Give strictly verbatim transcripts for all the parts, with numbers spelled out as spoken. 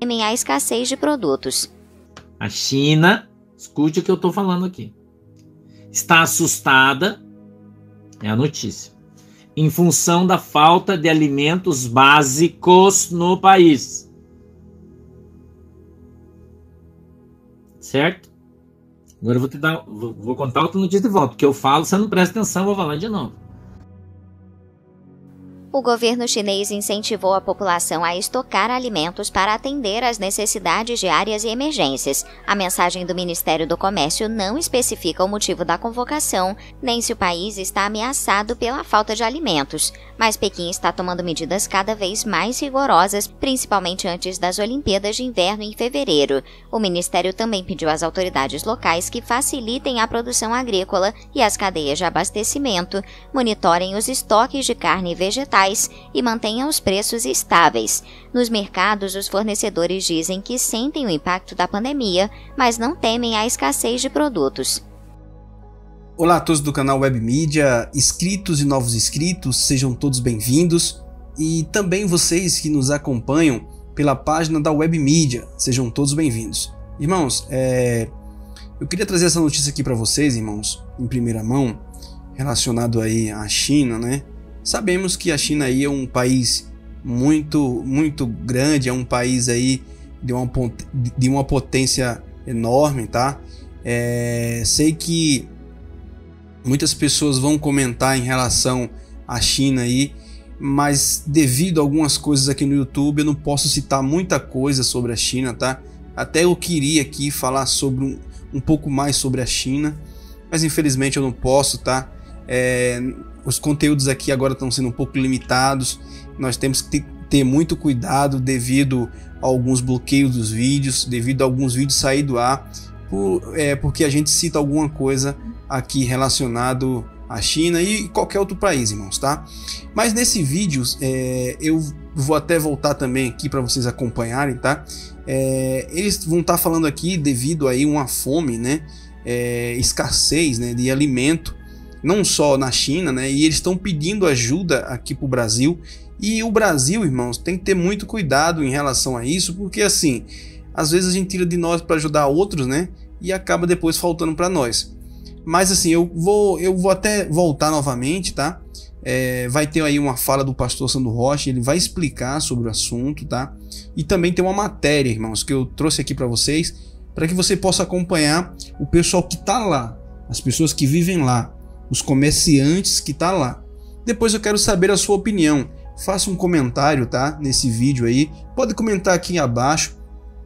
temem a escassez de produtos. A China, escute o que eu estou falando aqui, está assustada, é a notícia, em função da falta de alimentos básicos no país. Certo? Agora eu vou te dar, vou, vou contar outra notícia de volta, porque eu falo, você não presta atenção, eu vou falar de novo. O governo chinês incentivou a população a estocar alimentos para atender às necessidades diárias e emergências. A mensagem do Ministério do Comércio não especifica o motivo da convocação, nem se o país está ameaçado pela falta de alimentos, mas Pequim está tomando medidas cada vez mais rigorosas, principalmente antes das Olimpíadas de Inverno em fevereiro. O Ministério também pediu às autoridades locais que facilitem a produção agrícola e as cadeias de abastecimento, monitorem os estoques de carne e vegetais e mantenham os preços estáveis. Nos mercados, os fornecedores dizem que sentem o impacto da pandemia, mas não temem a escassez de produtos. Olá a todos do canal Web Mídia, inscritos e novos inscritos, sejam todos bem-vindos. E também vocês que nos acompanham pela página da Web Mídia, sejam todos bem-vindos. Irmãos, é... eu queria trazer essa notícia aqui para vocês, irmãos, em primeira mão, relacionado aí à China, né? Sabemos que a China aí é um país muito, muito grande, é um país aí de uma, de uma potência enorme, tá? É, sei que muitas pessoas vão comentar em relação à China aí, mas devido a algumas coisas aqui no YouTube eu não posso citar muita coisa sobre a China, tá? Até eu queria aqui falar sobre um, um pouco mais sobre a China, mas infelizmente eu não posso, tá? É, os conteúdos aqui agora estão sendo um pouco limitados, nós temos que ter, ter muito cuidado devido a alguns bloqueios dos vídeos, devido a alguns vídeos sair do ar, por, é, porque a gente cita alguma coisa aqui relacionado à China e qualquer outro país, irmãos, tá? Mas nesse vídeo é, eu vou até voltar também aqui para vocês acompanharem, tá? É, eles vão estar falando aqui devido aí uma fome, né? É, escassez, né, de alimento, não só na China, né? E eles estão pedindo ajuda aqui para o Brasil. E o Brasil, irmãos, tem que ter muito cuidado em relação a isso, porque assim, às vezes a gente tira de nós para ajudar outros, né? E acaba depois faltando para nós. Mas assim, eu vou, eu vou até voltar novamente, tá? É, vai ter aí uma fala do pastor Sandro Rocha, ele vai explicar sobre o assunto, tá? E também tem uma matéria, irmãos, que eu trouxe aqui para vocês, para que você possa acompanhar o pessoal que tá lá, as pessoas que vivem lá, os comerciantes que tá lá. Depois eu quero saber a sua opinião. Faça um comentário, tá? Nesse vídeo aí. Pode comentar aqui abaixo.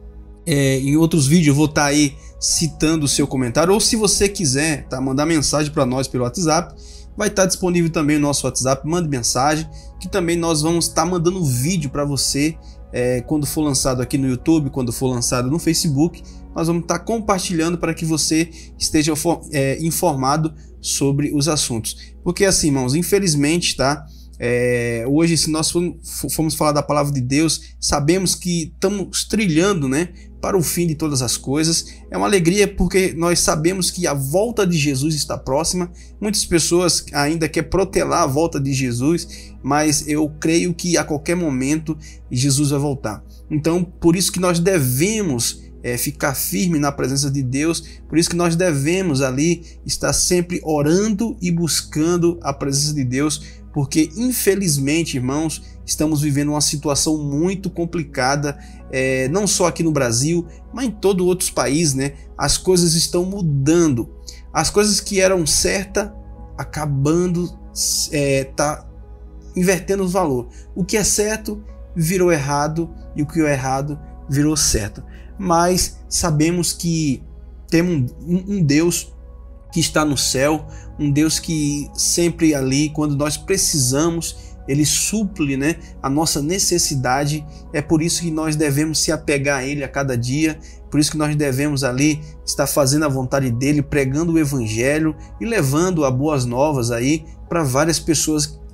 É, em outros vídeos eu vou estar tá aí citando o seu comentário. Ou se você quiser, tá? Mandar mensagem para nós pelo WhatsApp. Vai estar tá disponível também o nosso WhatsApp. Mande mensagem. Que também nós vamos estar tá mandando vídeo para você. É, quando for lançado aqui no YouTube, quando for lançado no Facebook. Nós vamos estar tá compartilhando para que você esteja é, informado sobre os assuntos. Porque assim, irmãos, infelizmente, tá? É, hoje, se nós formos falar da palavra de Deus, sabemos que estamos trilhando, né, para o fim de todas as coisas. É uma alegria porque nós sabemos que a volta de Jesus está próxima. Muitas pessoas ainda querem protelar a volta de Jesus, mas eu creio que a qualquer momento Jesus vai voltar. Então, por isso que nós devemos É, ficar firme na presença de Deus, por isso que nós devemos ali estar sempre orando e buscando a presença de Deus, porque infelizmente, irmãos, estamos vivendo uma situação muito complicada, é, não só aqui no Brasil, mas em todos os outros países, né? As coisas estão mudando, as coisas que eram certas, acabando, é, tá invertendo o valor. O que é certo virou errado e o que é errado virou certo. Mas sabemos que temos um, um Deus que está no céu, um Deus que sempre ali, quando nós precisamos, Ele suple, né, a nossa necessidade. É por isso que nós devemos se apegar a Ele a cada dia, por isso que nós devemos ali estar fazendo a vontade dEle, pregando o Evangelho e levando a boas novas aí para várias pessoas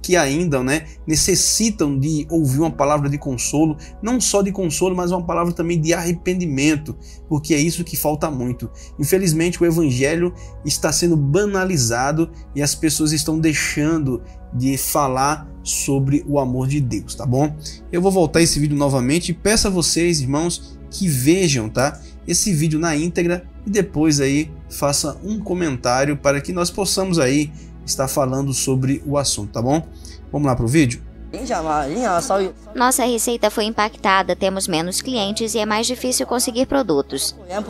que ainda, né, necessitam de ouvir uma palavra de consolo, não só de consolo, mas uma palavra também de arrependimento, porque é isso que falta muito. Infelizmente, o evangelho está sendo banalizado e as pessoas estão deixando de falar sobre o amor de Deus, tá bom? Eu vou voltar esse vídeo novamente e peço a vocês, irmãos, que vejam, tá, esse vídeo na íntegra e depois aí faça um comentário para que nós possamos aí estar falando sobre o assunto, tá bom? Vamos lá pro vídeo? Nossa receita foi impactada, temos menos clientes e é mais difícil conseguir produtos.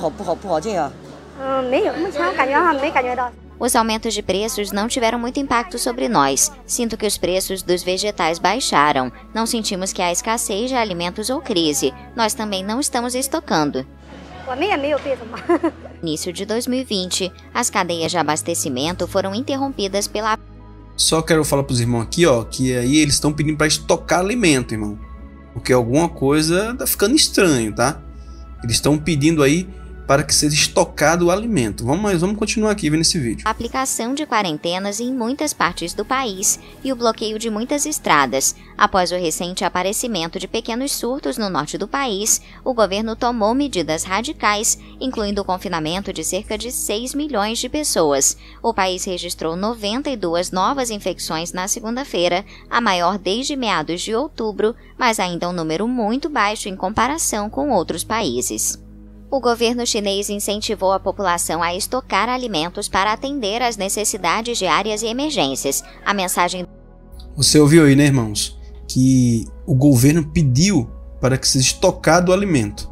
Os aumentos de preços não tiveram muito impacto sobre nós. Sinto que os preços dos vegetais baixaram. Não sentimos que há escassez de alimentos ou crise. Nós também não estamos estocando. Início de dois mil e vinte, as cadeias de abastecimento foram interrompidas pela... Só quero falar para os irmãos aqui, ó, que aí eles estão pedindo para estocar alimento, irmão. Porque alguma coisa tá ficando estranho, tá? Eles estão pedindo aí para que seja estocado o alimento. Vamos, mas vamos continuar aqui vendo esse vídeo. A aplicação de quarentenas em muitas partes do país e o bloqueio de muitas estradas. Após o recente aparecimento de pequenos surtos no norte do país, o governo tomou medidas radicais, incluindo o confinamento de cerca de seis milhões de pessoas. O país registrou noventa e duas novas infecções na segunda-feira, a maior desde meados de outubro, mas ainda um número muito baixo em comparação com outros países. O governo chinês incentivou a população a estocar alimentos para atender às necessidades diárias e emergências. A mensagem... Você ouviu aí, né, irmãos? Que o governo pediu para que seja estocado o alimento.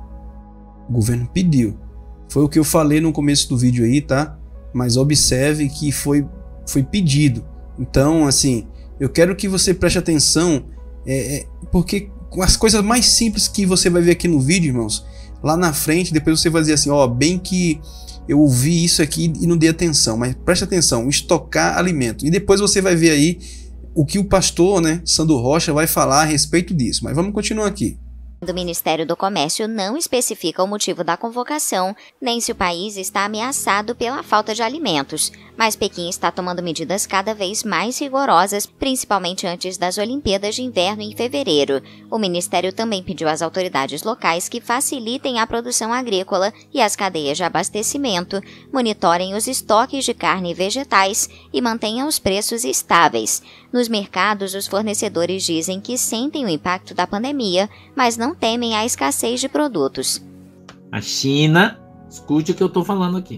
O governo pediu. Foi o que eu falei no começo do vídeo aí, tá? Mas observe que foi, foi pedido. Então, assim, eu quero que você preste atenção, é, é, porque as coisas mais simples que você vai ver aqui no vídeo, irmãos, lá na frente, depois você vai dizer assim, ó, bem que eu ouvi isso aqui e não dei atenção, mas preste atenção, estocar alimento. E depois você vai ver aí o que o pastor, né, Sandro Rocha, vai falar a respeito disso. Mas vamos continuar aqui. do Ministério do Comércio não especifica o motivo da convocação, nem se o país está ameaçado pela falta de alimentos, mas Pequim está tomando medidas cada vez mais rigorosas, principalmente antes das Olimpíadas de Inverno em fevereiro. O Ministério também pediu às autoridades locais que facilitem a produção agrícola e as cadeias de abastecimento, monitorem os estoques de carne e vegetais e mantenham os preços estáveis. Nos mercados, os fornecedores dizem que sentem o impacto da pandemia, mas não temem a escassez de produtos. A China, escute o que eu estou falando aqui,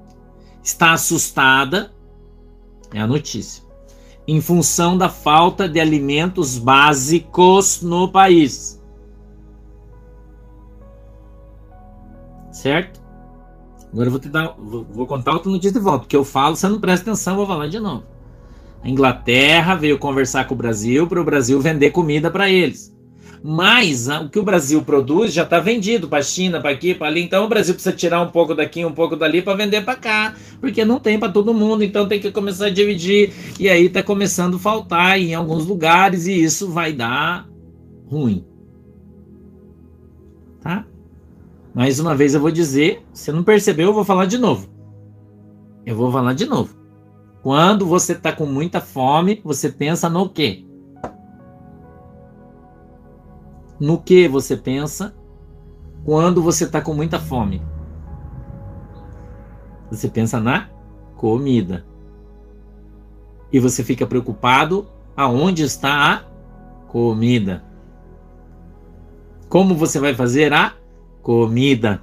está assustada, é a notícia, em função da falta de alimentos básicos no país. Certo? Agora eu vou te dar, vou, vou contar outra notícia de volta, porque eu falo, você não presta atenção, eu vou falar de novo. A Inglaterra veio conversar com o Brasil para o Brasil vender comida para eles. Mas a, o que o Brasil produz já está vendido para a China, para aqui, para ali. Então o Brasil precisa tirar um pouco daqui, um pouco dali para vender para cá. Porque não tem para todo mundo, então tem que começar a dividir. E aí está começando a faltar em alguns lugares e isso vai dar ruim. Tá? Mais uma vez eu vou dizer, se não percebeu, eu vou falar de novo. Eu vou falar de novo. Quando você está com muita fome, você pensa no quê? No que você pensa quando você está com muita fome? Você pensa na comida. E você fica preocupado aonde está a comida. Como você vai fazer a comida?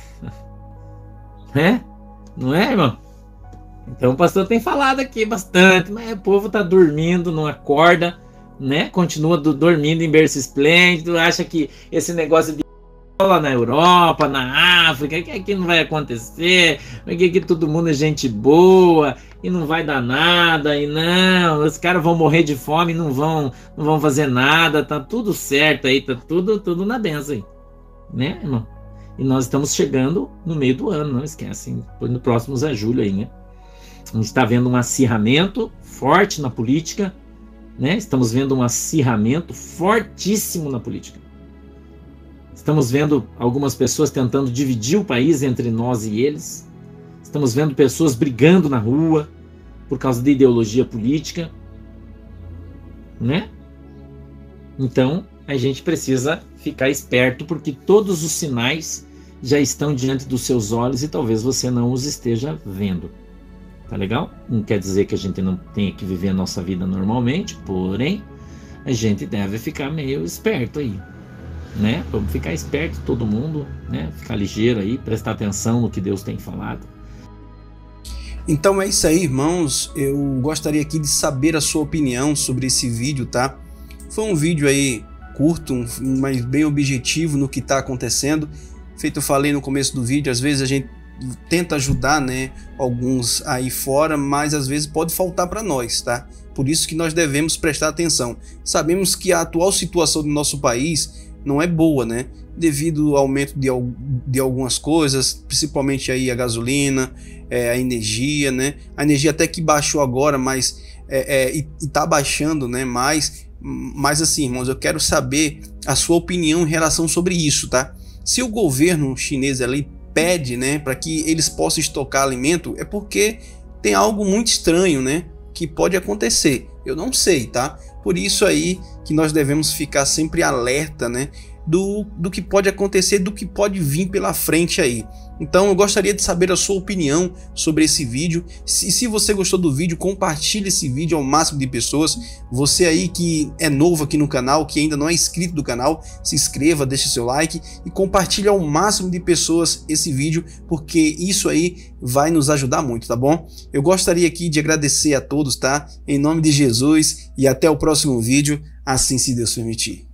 É? Não é, irmão? Então o pastor tem falado aqui bastante, mas o povo está dormindo, não acorda, né? Continua do, dormindo em berço esplêndido, acha que esse negócio de lá na Europa, na África, que aqui não vai acontecer, que aqui todo mundo é gente boa e não vai dar nada, e não, os caras vão morrer de fome, não vão, não vão fazer nada, tá tudo certo aí, tá tudo, tudo na benção aí, né, irmão? E nós estamos chegando no meio do ano, não esquecem, no próximos a julho aí, né? A gente está vendo um acirramento forte na política, né? Estamos vendo um acirramento fortíssimo na política. Estamos vendo algumas pessoas tentando dividir o país entre nós e eles. Estamos vendo pessoas brigando na rua por causa de ideologia política, né? Então, a gente precisa ficar esperto, porque todos os sinais já estão diante dos seus olhos e talvez você não os esteja vendo. Tá legal? Não quer dizer que a gente não tenha que viver a nossa vida normalmente, porém, a gente deve ficar meio esperto aí, né? Vamos ficar esperto todo mundo, né? Ficar ligeiro aí, prestar atenção no que Deus tem falado. Então é isso aí, irmãos. Eu gostaria aqui de saber a sua opinião sobre esse vídeo, tá? Foi um vídeo aí curto, mas bem objetivo no que está acontecendo. Feito eu falei no começo do vídeo, às vezes a gente tenta ajudar, né, alguns aí fora, mas às vezes pode faltar para nós, tá? Por isso que nós devemos prestar atenção. Sabemos que a atual situação do nosso país não é boa, né? Devido ao aumento de, de algumas coisas, principalmente aí a gasolina, é, a energia, né? A energia até que baixou agora, mas é, é, e, e tá baixando, né? Mais, mas assim, irmãos, eu quero saber a sua opinião em relação sobre isso, tá? Se o governo chinês ali pede, né, para que eles possam estocar alimento, é porque tem algo muito estranho, né, que pode acontecer. Eu não sei, tá? Por isso aí que nós devemos ficar sempre alerta, né, do, do que pode acontecer, do que pode vir pela frente aí. Então eu gostaria de saber a sua opinião sobre esse vídeo. Se, se você gostou do vídeo, compartilhe esse vídeo ao máximo de pessoas. Você aí que é novo aqui no canal, que ainda não é inscrito do canal, se inscreva, deixe seu like e compartilhe ao máximo de pessoas esse vídeo, porque isso aí vai nos ajudar muito, tá bom? Eu gostaria aqui de agradecer a todos, tá? Em nome de Jesus, e até o próximo vídeo, assim se Deus permitir.